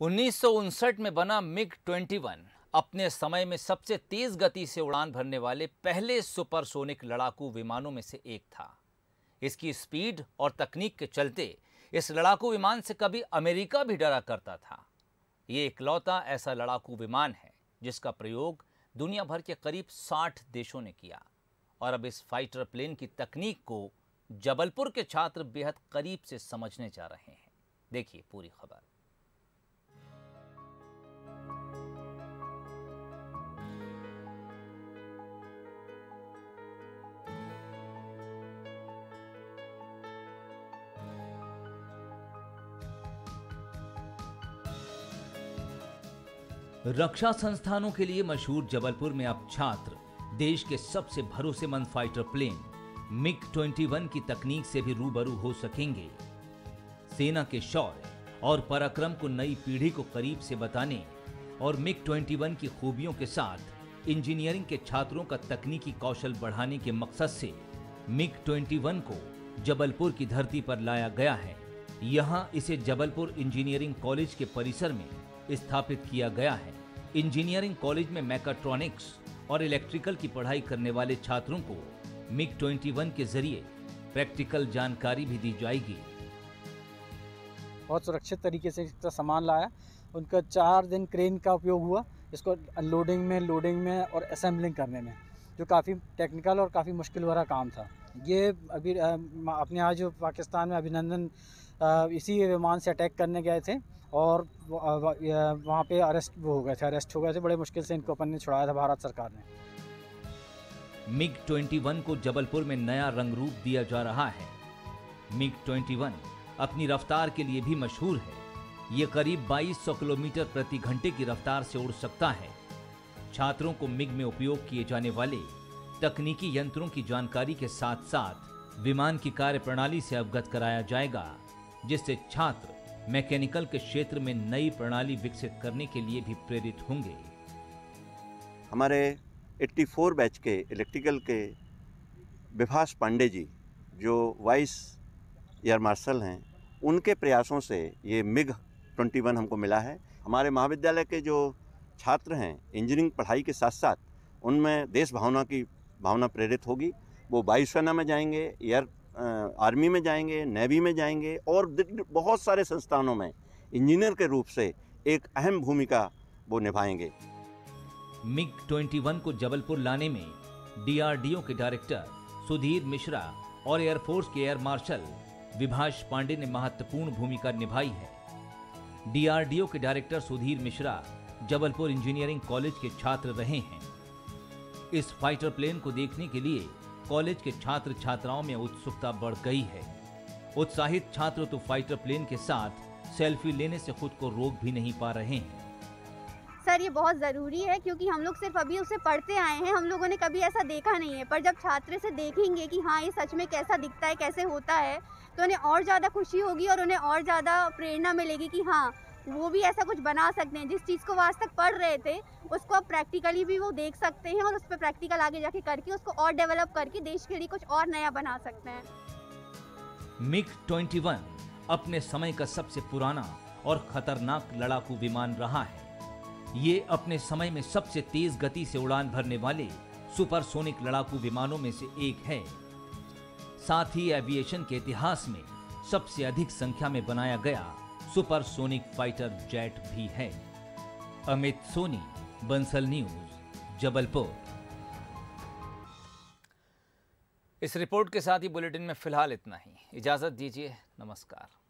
1959 में बना MiG-21 अपने समय में सबसे तेज गति से उड़ान भरने वाले पहले सुपरसोनिक लड़ाकू विमानों में से एक था। इसकी स्पीड और तकनीक के चलते इस लड़ाकू विमान से कभी अमेरिका भी डरा करता था। ये इकलौता ऐसा लड़ाकू विमान है जिसका प्रयोग दुनिया भर के करीब 60 देशों ने किया और अब इस फाइटर प्लेन की तकनीक को जबलपुर के छात्र बेहद करीब से समझने जा रहे हैं। देखिए पूरी खबर। रक्षा संस्थानों के लिए मशहूर जबलपुर में अब छात्र देश के सबसे भरोसेमंद फाइटर प्लेन MiG-21 की तकनीक से भी रूबरू हो सकेंगे। सेना के शौर्य और पराक्रम को नई पीढ़ी को करीब से बताने और MiG-21 की खूबियों के साथ इंजीनियरिंग के छात्रों का तकनीकी कौशल बढ़ाने के मकसद से MiG-21 को जबलपुर की धरती पर लाया गया है। यहाँ इसे जबलपुर इंजीनियरिंग कॉलेज के परिसर में स्थापित किया गया है। इंजीनियरिंग कॉलेज में मैकाट्रॉनिक्स और इलेक्ट्रिकल की पढ़ाई करने वाले छात्रों को MiG-21 के जरिए प्रैक्टिकल जानकारी भी दी जाएगी। बहुत सुरक्षित तरीके से इसका सामान लाया। उनका 4 दिन क्रेन का उपयोग हुआ, इसको अनलोडिंग में, लोडिंग में और असेंबलिंग करने में, जो काफ़ी टेक्निकल और काफ़ी मुश्किल भरा काम था। ये अभी अपने आज जो पाकिस्तान में अभिनंदन इसी विमान से अटैक करने गए थे और वहाँ पे अरेस्ट हो गए थे। बड़े मुश्किल से इनको अपन ने छुड़ाया था भारत सरकार ने। MiG-21 को जबलपुर में नया रंग रूप दिया जा रहा है। MiG-21 अपनी रफ्तार के लिए भी मशहूर है। ये करीब 2200 किलोमीटर प्रति घंटे की रफ्तार से उड़ सकता है। छात्रों को MiG में उपयोग किए जाने वाले तकनीकी यंत्रों की जानकारी के साथ साथ विमान की कार्यप्रणाली से अवगत कराया जाएगा, जिससे छात्र मैकेनिकल के क्षेत्र में नई प्रणाली विकसित करने के लिए भी प्रेरित होंगे। हमारे 84 बैच के इलेक्ट्रिकल के विभास पांडे जी, जो वाइस एयर मार्शल हैं, उनके प्रयासों से ये MiG-21 हमको मिला है। हमारे महाविद्यालय के जो छात्र हैं, इंजीनियरिंग पढ़ाई के साथ साथ उनमें देश भावना की भावना प्रेरित होगी। वो वायुसेना में जाएंगे, एयर आर्मी में जाएंगे, नेवी में जाएंगे और बहुत सारे संस्थानों में इंजीनियर के रूप से एक अहम भूमिका वो निभाएंगे। MiG-21 को जबलपुर लाने में DRDO के डायरेक्टर सुधीर मिश्रा और एयरफोर्स के एयर मार्शल विभास पांडे ने महत्वपूर्ण भूमिका निभाई है। DRDO के director Sudhir Mishra Jabalpur engineering college के छात्र रहे हैं। इस फाइटर प्लेन को देखने के लिए कॉलेज के छात्र छात्राओं में उत्सुकता बढ़ गई है। उत्साहित छात्र तो फाइटर प्लेन के साथ सेल्फी लेने से खुद को रोक भी नहीं पा रहे हैं। सर, ये बहुत ज़रूरी है क्योंकि हम लोग सिर्फ अभी उसे पढ़ते आए हैं, हम लोगों ने कभी ऐसा देखा नहीं है। पर जब छात्र से देखेंगे कि हाँ, ये सच में कैसा दिखता है, कैसे होता है, तो उन्हें और ज़्यादा खुशी होगी और उन्हें और ज़्यादा प्रेरणा मिलेगी कि हाँ, वो भी ऐसा कुछ बना सकते हैं। जिस चीज़ को वो आज तक पढ़ रहे थे उसको अब प्रैक्टिकली भी वो देख सकते हैं और उस पर प्रैक्टिकल आगे जाके करके उसको और डेवलप करके देश के लिए कुछ और नया बना सकते हैं। MiG-21 अपने समय का सबसे पुराना और खतरनाक लड़ाकू विमान रहा है। ये अपने समय में सबसे तेज गति से उड़ान भरने वाले सुपरसोनिक लड़ाकू विमानों में से एक है। साथ ही एविएशन के इतिहास में सबसे अधिक संख्या में बनाया गया सुपरसोनिक फाइटर जेट भी है। अमित सोनी, बंसल न्यूज, जबलपुर। इस रिपोर्ट के साथ ही बुलेटिन में फिलहाल इतना ही। इजाजत दीजिए, नमस्कार।